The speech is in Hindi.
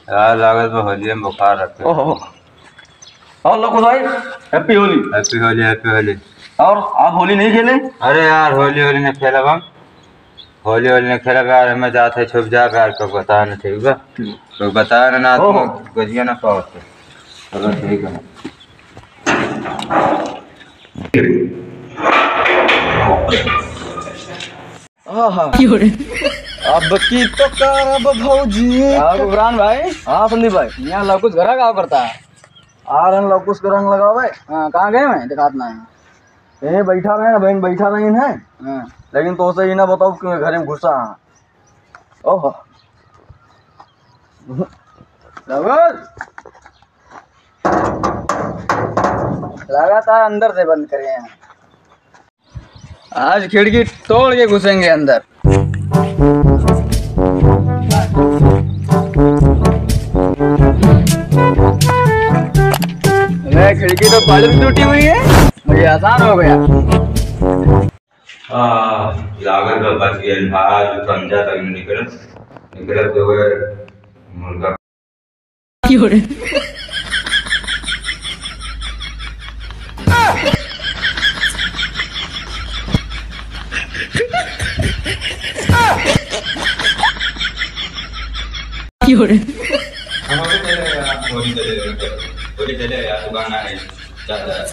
यार लागत में होली में बुखार रखे। ओहो और लोग भाई happy Holi. Happy Holi happy Holi. और आप होली नहीं खेले? अरे यार होली होली ने खेला हम होली होली ने खेला यार हमें जाते छुप जा यार को बता ना ठीक है तो बताया ना तो गजिया ना पाओ चलो ठीक है। अब की तो करब भौजी। बुरान भाई। हाँ संदीप भाई। यहाँ लवकुश घरा का करता है। आ रहे लवकुश का रंग लगावे। हाँ कहाँ गए मैं दिखात ना है। यही बैठा रहे ना बहन बैठा नहीं है हाँ लेकिन तो सही ना बताओ कि घर में घुसा। ओहो लगातार अंदर से बंद करे हैं। आज खिड़की तोड़ के घुसेंगे अंदर। खिड़की तो पहले से टूटी हुई है मुझे आसान हो गया। लागत में बच गया भाई समझा तक निकल निकल तो मुर्गा होली चले यार दुकान आ रही